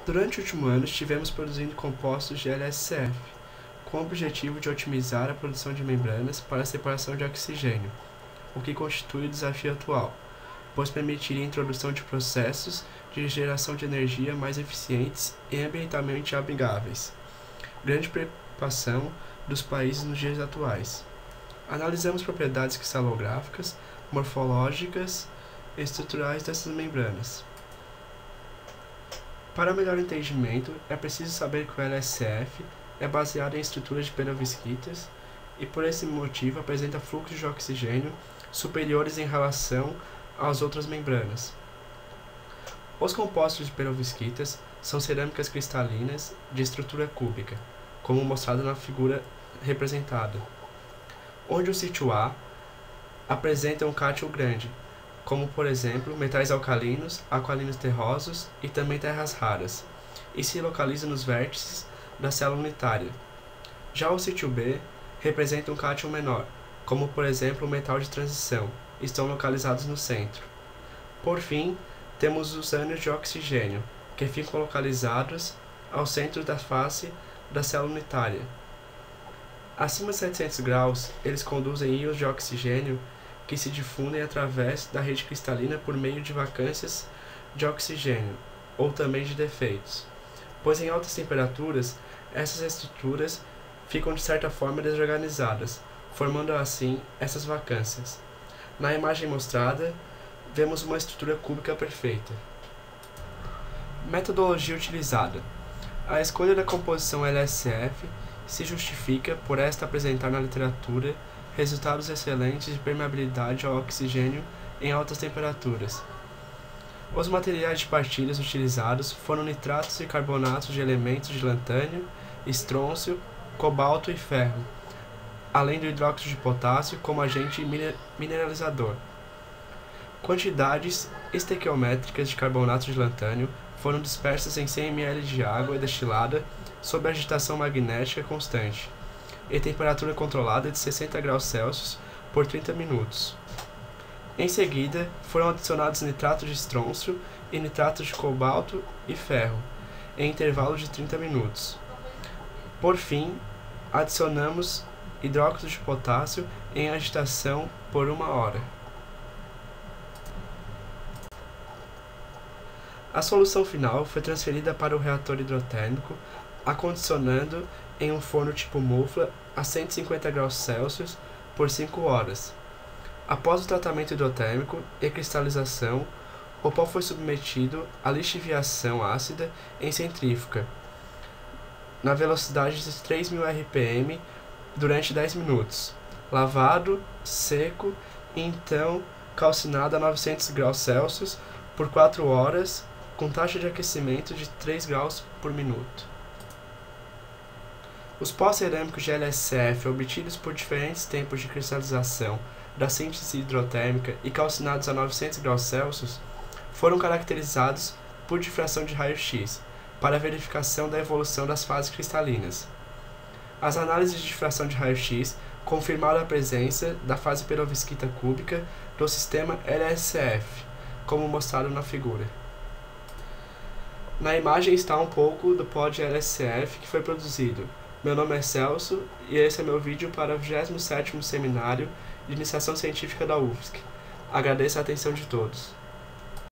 Durante o último ano, estivemos produzindo compostos de LSCF, com o objetivo de otimizar a produção de membranas para a separação de oxigênio, o que constitui o desafio atual, pois permitiria a introdução de processos de geração de energia mais eficientes e ambientalmente amigáveis. Grande preocupação dos países nos dias atuais. Analisamos propriedades cristalográficas, morfológicas e estruturais dessas membranas. Para melhor entendimento, é preciso saber que o LSCF é baseado em estruturas de perovskitas e por esse motivo apresenta fluxos de oxigênio superiores em relação às outras membranas. Os compostos de perovskitas são cerâmicas cristalinas de estrutura cúbica, como mostrado na figura representada, onde o sítio A apresenta um cátion grande, como por exemplo metais alcalinos, alcalinos terrosos e também terras raras, e se localiza nos vértices da célula unitária. Já o sítio B representa um cátion menor, como por exemplo o metal de transição, e estão localizados no centro. Por fim, temos os ânions de oxigênio, que ficam localizados ao centro da face da célula unitária. Acima de 700 graus, eles conduzem íons de oxigênio que se difundem através da rede cristalina por meio de vacâncias de oxigênio, ou também de defeitos, pois em altas temperaturas, essas estruturas ficam de certa forma desorganizadas, formando assim essas vacâncias. Na imagem mostrada, vemos uma estrutura cúbica perfeita. Metodologia utilizada. A escolha da composição LSCF se justifica por esta apresentar na literatura resultados excelentes de permeabilidade ao oxigênio em altas temperaturas. Os materiais de partilhas utilizados foram nitratos e carbonatos de elementos de lantânio, estrôncio, cobalto e ferro, além do hidróxido de potássio como agente mineralizador. Quantidades estequiométricas de carbonato de lantânio foram dispersas em 100 ml de água destilada sob agitação magnética constante e temperatura controlada de 60 graus Celsius por 30 minutos. Em seguida, foram adicionados nitrato de estrôncio e nitrato de cobalto e ferro, em intervalo de 30 minutos. Por fim, adicionamos hidróxido de potássio em agitação por 1 hora. A solução final foi transferida para o reator hidrotérmico, acondicionando em um forno tipo mufla a 150 graus Celsius por 5 horas. Após o tratamento hidrotérmico e cristalização, o pó foi submetido à lixiviação ácida em centrífuga, na velocidade de 3.000 RPM durante 10 minutos, lavado, seco e então calcinado a 900 graus Celsius por 4 horas, com taxa de aquecimento de 3 graus por minuto. Os pós cerâmicos de LSCF obtidos por diferentes tempos de cristalização da síntese hidrotérmica e calcinados a 900 graus Celsius foram caracterizados por difração de raio-x para a verificação da evolução das fases cristalinas. As análises de difração de raio-x confirmaram a presença da fase perovskita cúbica do sistema LSCF, como mostrado na figura. Na imagem está um pouco do pó de LSCF que foi produzido. Meu nome é Celso e esse é meu vídeo para o 27º Seminário de Iniciação Científica da UFSC. Agradeço a atenção de todos.